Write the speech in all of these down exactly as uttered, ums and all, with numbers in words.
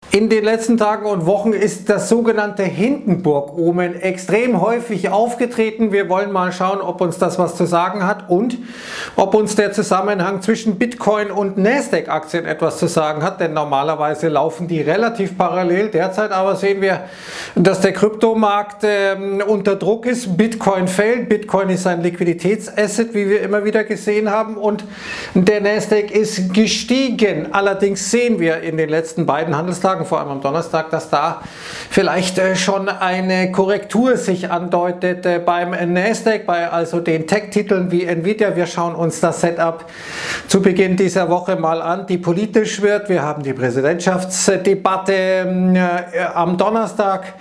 In den letzten Tagen und Wochen ist das sogenannte Hindenburg-Omen extrem häufig aufgetreten. Wir wollen mal schauen, ob uns das was zu sagen hat und ob uns der Zusammenhang zwischen Bitcoin und Nasdaq-Aktien etwas zu sagen hat, denn normalerweise laufen die relativ parallel. Derzeit aber sehen wir, dass der Kryptomarkt äh, unter Druck ist. Bitcoin fällt, Bitcoin ist ein Liquiditätsasset, wie wir immer wieder gesehen haben, und der Nasdaq ist gestiegen. Allerdings sehen wir in den letzten beiden Handelstagen, vor allem am Donnerstag, dass da vielleicht schon eine Korrektur sich andeutet beim Nasdaq, bei also den Tech-Titeln wie Nvidia. Wir schauen uns das Setup zu Beginn dieser Woche mal an, die politisch wird. Wir haben die Präsidentschaftsdebatte am Donnerstag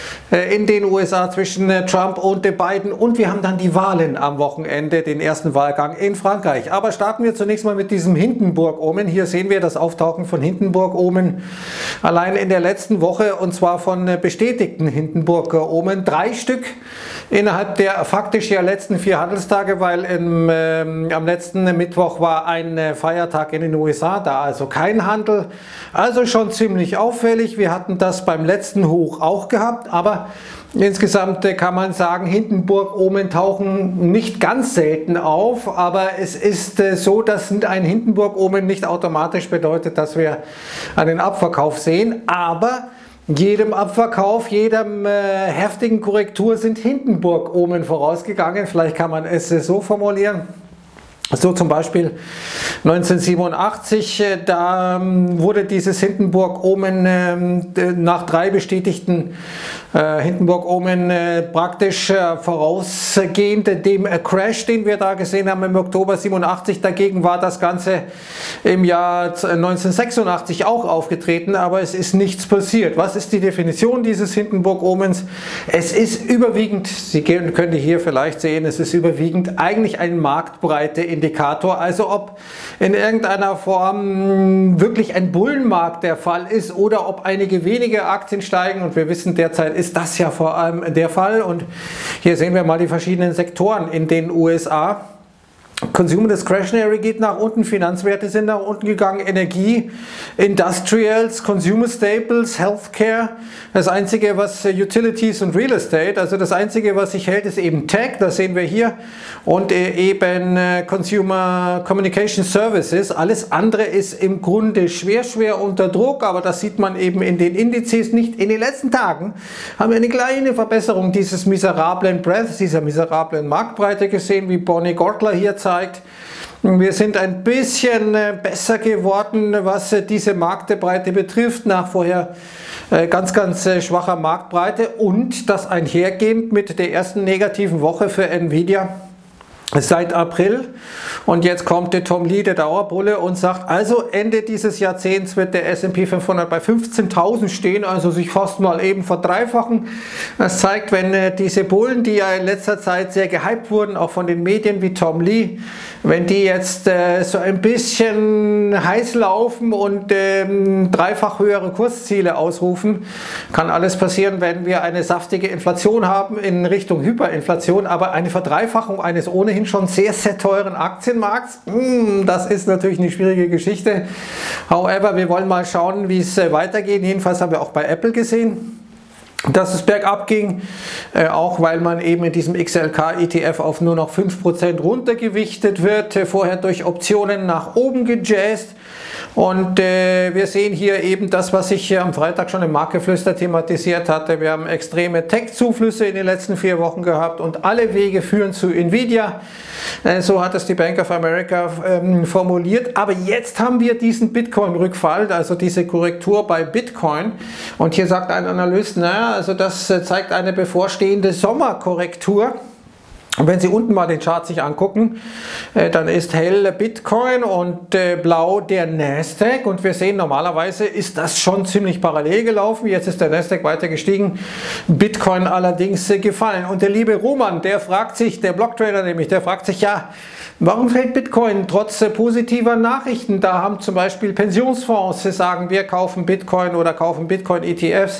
in den U S A zwischen Trump und Biden, und wir haben dann die Wahlen am Wochenende, den ersten Wahlgang in Frankreich. Aber starten wir zunächst mal mit diesem Hindenburg-Omen. Hier sehen wir das Auftauchen von Hindenburg-Omen allein in der letzten Woche, und zwar von bestätigten Hindenburg-Omen. Drei Stück innerhalb der faktisch ja letzten vier Handelstage, weil im, äh, am letzten Mittwoch war ein Feiertag in den U S A, da also kein Handel. Also schon ziemlich auffällig. Wir hatten das beim letzten Hoch auch gehabt, aber insgesamt kann man sagen, Hindenburg-Omen tauchen nicht ganz selten auf, aber es ist so, dass ein Hindenburg-Omen nicht automatisch bedeutet, dass wir einen Abverkauf sehen, aber jedem Abverkauf, jedem äh, heftigen Korrektur sind Hindenburg-Omen vorausgegangen. Vielleicht kann man es so formulieren. So zum Beispiel neunzehnhundertsiebenundachtzig, da ähm, wurde dieses Hindenburg-Omen ähm, nach drei bestätigten äh, Hindenburg-Omen äh, praktisch äh, vorausgehend dem äh, Crash, den wir da gesehen haben im Oktober siebenundachtzig. Dagegen war das Ganze im Jahr neunzehnhundertsechsundachtzig auch aufgetreten, aber es ist nichts passiert. Was ist die Definition dieses Hindenburg-Omens? Es ist überwiegend, Sie können hier vielleicht sehen, es ist überwiegend eigentlich eine Marktbreite Indikator, also ob in irgendeiner Form wirklich ein Bullenmarkt der Fall ist oder ob einige wenige Aktien steigen, und wir wissen, derzeit ist das ja vor allem der Fall, und hier sehen wir mal die verschiedenen Sektoren in den U S A. Consumer Discretionary geht nach unten, Finanzwerte sind nach unten gegangen, Energie, Industrials, Consumer Staples, Healthcare. Das einzige, was Utilities und Real Estate, also das einzige, was sich hält, ist eben Tech, das sehen wir hier, und eben Consumer Communication Services. Alles andere ist im Grunde schwer, schwer unter Druck, aber das sieht man eben in den Indizes nicht. In den letzten Tagen haben wir eine kleine Verbesserung dieses miserablen Breadth, dieser miserablen Marktbreite gesehen, wie Bonnie Gortler hier zeigt. Wir sind ein bisschen besser geworden, was diese Marktbreite betrifft, nach vorher ganz, ganz schwacher Marktbreite, und das einhergehend mit der ersten negativen Woche für Nvidia seit April. Und jetzt kommt der Tom Lee, der Dauerbulle, und sagt, also Ende dieses Jahrzehnts wird der S und P fünfhundert bei fünfzehntausend stehen, also sich fast mal eben verdreifachen. Das zeigt, wenn diese Bullen, die ja in letzter Zeit sehr gehypt wurden, auch von den Medien wie Tom Lee, wenn die jetzt äh, so ein bisschen heiß laufen und ähm, dreifach höhere Kursziele ausrufen, kann alles passieren, wenn wir eine saftige Inflation haben in Richtung Hyperinflation, aber eine Verdreifachung eines ohnehin schon sehr, sehr teuren Aktienmarkts, mh, das ist natürlich eine schwierige Geschichte. However, wir wollen mal schauen, wie es äh, weitergeht. Jedenfalls haben wir auch bei Apple gesehen, dass es bergab ging, äh, auch weil man eben in diesem X L K-E T F auf nur noch fünf Prozent runtergewichtet wird, äh, vorher durch Optionen nach oben gejazzt. Und äh, wir sehen hier eben das, was ich äh, am Freitag schon im Marktgeflüster thematisiert hatte. Wir haben extreme Tech-Zuflüsse in den letzten vier Wochen gehabt, und alle Wege führen zu Nvidia. Äh, so hat es die Bank of America ähm, formuliert. Aber jetzt haben wir diesen Bitcoin-Rückfall, also diese Korrektur bei Bitcoin. Und hier sagt ein Analyst, naja, also das äh, zeigt eine bevorstehende Sommerkorrektur. Und wenn Sie unten mal den Chart sich angucken, äh, dann ist hell Bitcoin und äh, blau der Nasdaq, und wir sehen, normalerweise ist das schon ziemlich parallel gelaufen. Jetzt ist der Nasdaq weiter gestiegen, Bitcoin allerdings äh, gefallen. Und der liebe Roman, der fragt sich, der Blocktrader nämlich, der fragt sich, ja, warum fällt Bitcoin trotz äh, positiver Nachrichten? Da haben zum Beispiel Pensionsfonds, sie sagen, wir kaufen Bitcoin oder kaufen Bitcoin-E T Fs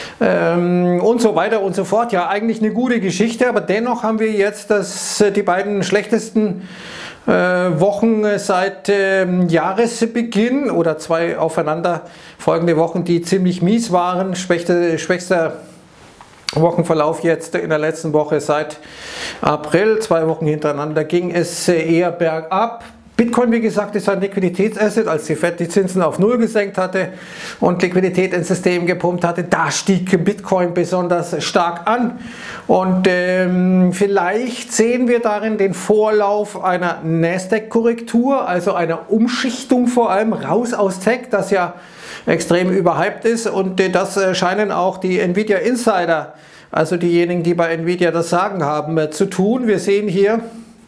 ähm, und so weiter und so fort. Ja, eigentlich eine gute Geschichte, aber dennoch haben wir jetzt das, die beiden schlechtesten äh, Wochen seit äh, Jahresbeginn oder zwei aufeinander folgende Wochen, die ziemlich mies waren. Schwächste, schwächster Wochenverlauf jetzt in der letzten Woche seit April, zwei Wochen hintereinander ging es eher bergab. Bitcoin, wie gesagt, ist ein Liquiditätsasset, als die Fed die Zinsen auf Null gesenkt hatte und Liquidität ins System gepumpt hatte, da stieg Bitcoin besonders stark an. Und ähm, vielleicht sehen wir darin den Vorlauf einer Nasdaq-Korrektur, also einer Umschichtung vor allem raus aus Tech, das ja extrem überhyped ist, und äh, das äh, scheinen auch die Nvidia Insider, also diejenigen, die bei Nvidia das Sagen haben, äh, zu tun. Wir sehen hier,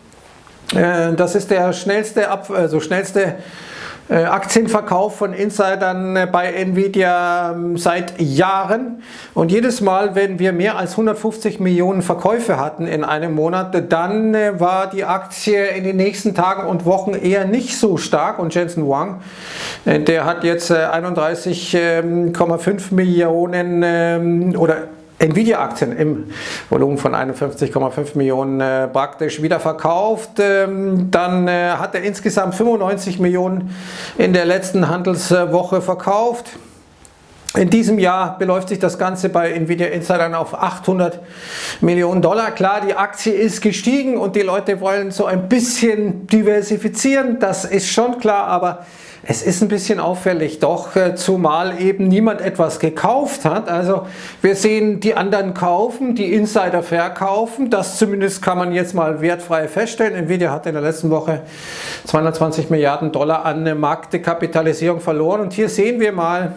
das ist der schnellste, also schnellste Aktienverkauf von Insidern bei Nvidia seit Jahren. Und jedes Mal, wenn wir mehr als hundertfünfzig Millionen Verkäufe hatten in einem Monat, dann war die Aktie in den nächsten Tagen und Wochen eher nicht so stark. Und Jensen Huang, der hat jetzt einunddreißig Komma fünf Millionen oder Nvidia-Aktien im Volumen von einundfünfzig Komma fünf Millionen äh, praktisch wieder verkauft. Ähm, dann äh, hat er insgesamt fünfundneunzig Millionen in der letzten Handelswoche verkauft. In diesem Jahr beläuft sich das Ganze bei Nvidia Insidern auf achthundert Millionen Dollar. Klar, die Aktie ist gestiegen und die Leute wollen so ein bisschen diversifizieren, das ist schon klar, aber es ist ein bisschen auffällig, doch, zumal eben niemand etwas gekauft hat. Also wir sehen die anderen kaufen, die Insider verkaufen. Das zumindest kann man jetzt mal wertfrei feststellen. Nvidia hat in der letzten Woche zweihundertzwanzig Milliarden Dollar an Marktkapitalisierung verloren. Und hier sehen wir mal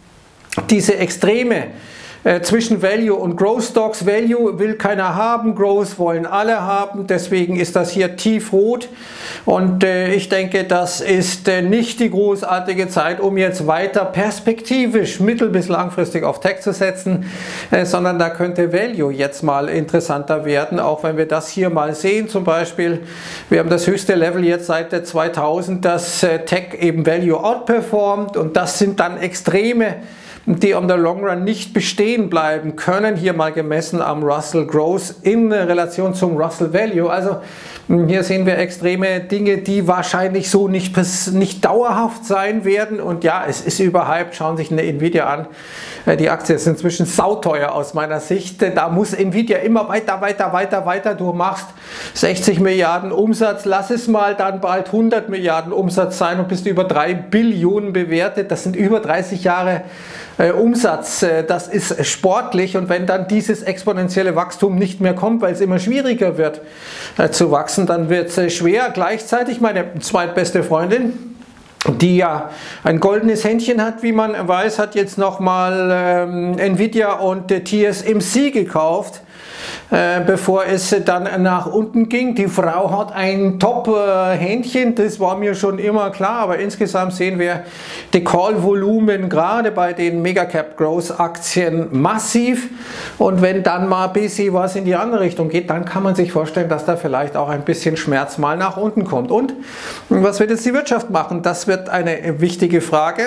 diese Extreme Äh, zwischen Value und Growth Stocks. Value will keiner haben, Growth wollen alle haben, deswegen ist das hier tiefrot und äh, ich denke, das ist äh, nicht die großartige Zeit, um jetzt weiter perspektivisch mittel- bis langfristig auf Tech zu setzen, äh, sondern da könnte Value jetzt mal interessanter werden, auch wenn wir das hier mal sehen, zum Beispiel, wir haben das höchste Level jetzt seit der zweitausend, dass äh, Tech eben Value outperformt, und das sind dann Extreme, die on the long run nicht bestehen bleiben können, hier mal gemessen am Russell Growth in Relation zum Russell Value. Also hier sehen wir extreme Dinge, die wahrscheinlich so nicht, nicht dauerhaft sein werden, und ja, es ist überhyped. Schauen Sie sich eine Nvidia an, die Aktie ist inzwischen sauteuer aus meiner Sicht, da muss Nvidia immer weiter, weiter, weiter, weiter, du machst sechzig Milliarden Umsatz, lass es mal dann bald hundert Milliarden Umsatz sein und bist über drei Billionen bewertet, das sind über dreißig Jahre Äh, Umsatz, äh, das ist sportlich, und wenn dann dieses exponentielle Wachstum nicht mehr kommt, weil es immer schwieriger wird äh, zu wachsen, dann wird es äh, schwer. Gleichzeitig meine zweitbeste Freundin, die ja ein goldenes Händchen hat, wie man weiß, hat jetzt nochmal ähm, Nvidia und äh, T S M C gekauft, äh, bevor es dann nach unten ging. Die Frau hat ein Top-Händchen, das war mir schon immer klar, aber insgesamt sehen wir die Call-Volumen gerade bei den Megacap-Growth-Aktien massiv, und wenn dann mal ein bisschen was in die andere Richtung geht, dann kann man sich vorstellen, dass da vielleicht auch ein bisschen Schmerz mal nach unten kommt. Und was wird jetzt die Wirtschaft machen? Das wird eine wichtige Frage.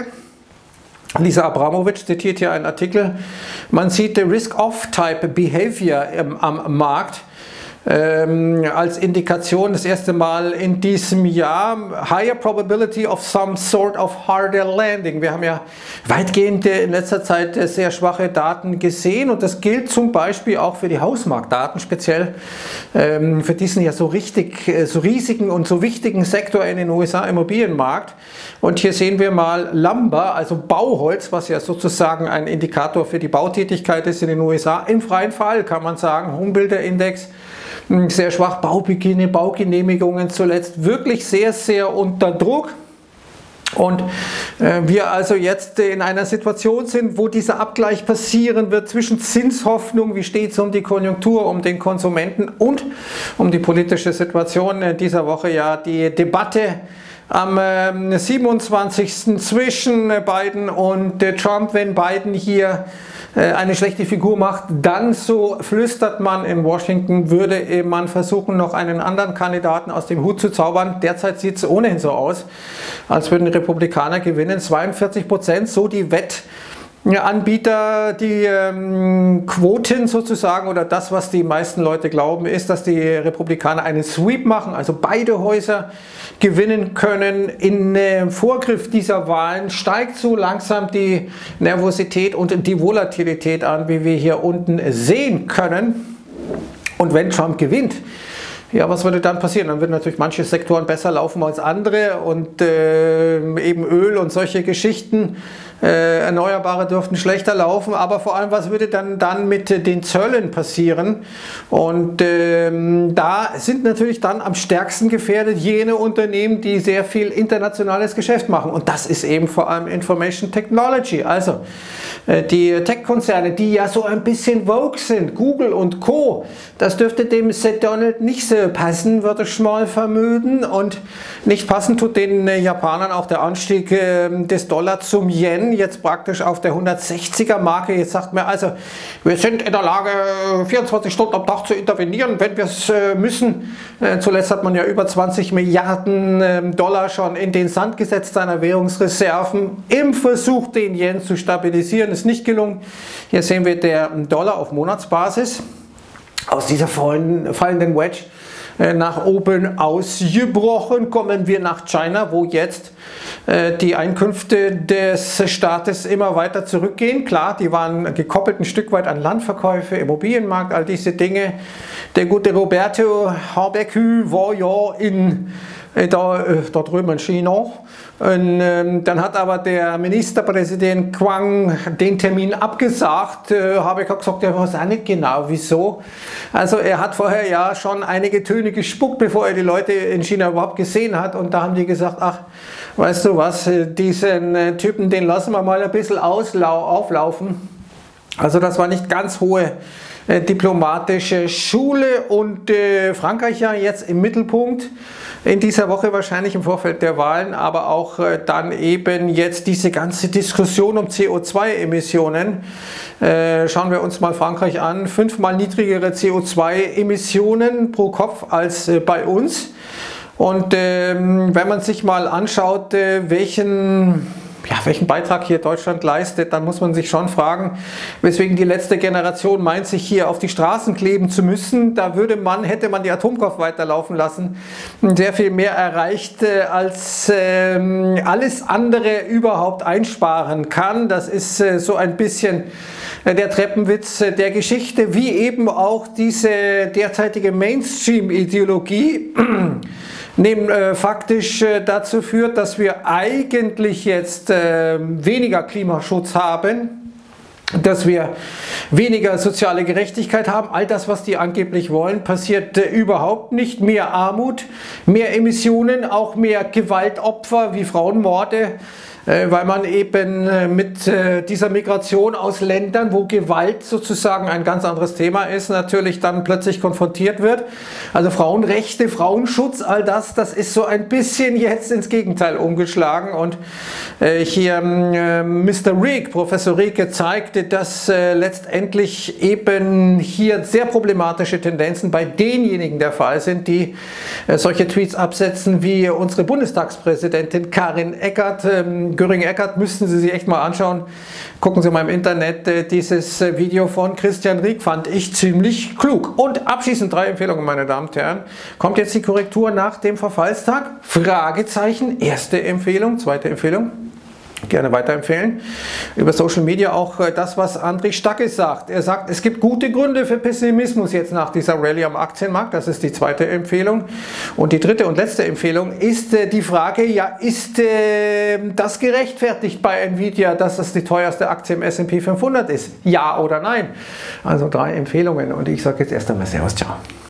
Lisa Abramowitsch zitiert hier einen Artikel. Man sieht Risk-Off-Type Behavior im, am Markt ähm, als Indikation das erste Mal in diesem Jahr. Higher probability of some sort of harder landing. Wir haben ja weitgehend in letzter Zeit sehr schwache Daten gesehen, und das gilt zum Beispiel auch für die Hausmarktdaten, speziell ähm, für diesen ja so richtig, so riesigen und so wichtigen Sektor in den U S A, Immobilienmarkt. Und hier sehen wir mal Lumber, also Bauholz, was ja sozusagen ein Indikator für die Bautätigkeit ist in den U S A. Im freien Fall kann man sagen, Homebuilder-Index sehr schwach, Baubeginne, Baugenehmigungen zuletzt wirklich sehr, sehr unter Druck. Und äh, wir also jetzt in einer Situation sind, wo dieser Abgleich passieren wird zwischen Zinshoffnung, wie steht es um die Konjunktur, um den Konsumenten und um die politische Situation. In dieser Woche ja die Debatte am äh, siebenundzwanzigsten zwischen Biden und äh, Trump. Wenn Biden hier äh, eine schlechte Figur macht, dann, so flüstert man in Washington, würde man versuchen, noch einen anderen Kandidaten aus dem Hut zu zaubern. Derzeit sieht es ohnehin so aus, als würden die Republikaner gewinnen. zweiundvierzig Prozent, so die Wett Anbieter, die ähm, Quoten sozusagen, oder das, was die meisten Leute glauben, ist, dass die Republikaner einen Sweep machen, also beide Häuser gewinnen können. In äh, Vorgriff dieser Wahlen steigt so langsam die Nervosität und die Volatilität an, wie wir hier unten sehen können. Und wenn Trump gewinnt, ja, was würde dann passieren? Dann würden natürlich manche Sektoren besser laufen als andere und äh, eben Öl und solche Geschichten, äh, Erneuerbare dürften schlechter laufen, aber vor allem, was würde dann, dann mit äh, den Zöllen passieren? Und ähm, da sind natürlich dann am stärksten gefährdet jene Unternehmen, die sehr viel internationales Geschäft machen, und das ist eben vor allem Information Technology, also äh, die Tech-Konzerne, die ja so ein bisschen vogue sind, Google und Co., das dürfte dem Seth Donald nicht so passen, würde ich mal vermuten, und nicht passen tut den äh, Japanern auch der Anstieg äh, des Dollar zum Yen, jetzt praktisch auf der hundertsechziger Marke. Jetzt sagt man also, wir sind in der Lage, vierundzwanzig Stunden am Tag zu intervenieren, wenn wir es äh, müssen. Äh, zuletzt hat man ja über zwanzig Milliarden äh, Dollar schon in den Sand gesetzt, seiner Währungsreserven, im Versuch, den Yen zu stabilisieren. Ist nicht gelungen. Hier sehen wir der Dollar auf Monatsbasis aus dieser fallenden Wedge nach oben ausgebrochen. Kommen wir nach China, wo jetzt äh, die Einkünfte des Staates immer weiter zurückgehen. Klar, die waren gekoppelt ein Stück weit an Landverkäufe, Immobilienmarkt, all diese Dinge. Der gute Roberto Habeck war ja in, äh, da, äh, da drüben in China. Und, ähm, dann hat aber der Ministerpräsident Quang den Termin abgesagt. Äh, Habeck hat gesagt, er weiß auch nicht genau wieso. Also er hat vorher ja schon einige Töne gespuckt, bevor er die Leute in China überhaupt gesehen hat. Und da haben die gesagt, ach, weißt du was, diesen äh, Typen, den lassen wir mal ein bisschen auflaufen. Also das war nicht ganz hohe äh, diplomatische Schule, und äh, Frankreich ja jetzt im Mittelpunkt in dieser Woche, wahrscheinlich im Vorfeld der Wahlen, aber auch äh, dann eben jetzt diese ganze Diskussion um C O zwei Emissionen. Äh, schauen wir uns mal Frankreich an, fünfmal niedrigere C O zwei Emissionen pro Kopf als äh, bei uns. Und ähm, wenn man sich mal anschaut, äh, welchen Ja, welchen Beitrag hier Deutschland leistet, dann muss man sich schon fragen, weswegen die letzte Generation meint, sich hier auf die Straßen kleben zu müssen. Da würde man, hätte man die Atomkraft weiterlaufen lassen, sehr viel mehr erreicht, als äh, alles andere überhaupt einsparen kann. Das ist äh, so ein bisschen äh, der Treppenwitz äh, der Geschichte, wie eben auch diese derzeitige Mainstream-Ideologie Neben, äh, faktisch äh, dazu führt, dass wir eigentlich jetzt äh, weniger Klimaschutz haben, dass wir weniger soziale Gerechtigkeit haben. All das, was die angeblich wollen, passiert äh, überhaupt nicht. Mehr Armut, mehr Emissionen, auch mehr Gewaltopfer wie Frauenmorde, äh, weil man eben äh, mit äh, dieser Migration aus Ländern, wo Gewalt sozusagen ein ganz anderes Thema ist, natürlich dann plötzlich konfrontiert wird. Also Frauenrechte, Frauenschutz, all das, das ist so ein bisschen jetzt ins Gegenteil umgeschlagen. Und äh, hier äh, Mister Rieck, Professor Rieck, zeigte, dass äh, letztendlich eben hier sehr problematische Tendenzen bei denjenigen der Fall sind, die äh, solche Tweets absetzen, wie unsere Bundestagspräsidentin Karin Eckert. Ähm, Göring-Eckardt müssten Sie sich echt mal anschauen. Gucken Sie mal im Internet äh, dieses äh, Video von Christian Rieck, fand ich ziemlich klug. Und abschließend drei Empfehlungen, meine Damen und Herren. Kommt jetzt die Korrektur nach dem Verfallstag? Fragezeichen. Erste Empfehlung, zweite Empfehlung. Gerne weiterempfehlen. Über Social Media auch das, was André Stacke sagt. Er sagt, es gibt gute Gründe für Pessimismus jetzt nach dieser Rallye am Aktienmarkt. Das ist die zweite Empfehlung. Und die dritte und letzte Empfehlung ist äh, die Frage, ja, ist äh, das gerechtfertigt bei Nvidia, dass das die teuerste Aktie im S und P fünfhundert ist? Ja oder nein? Also drei Empfehlungen. Und ich sage jetzt erst einmal Servus, ciao.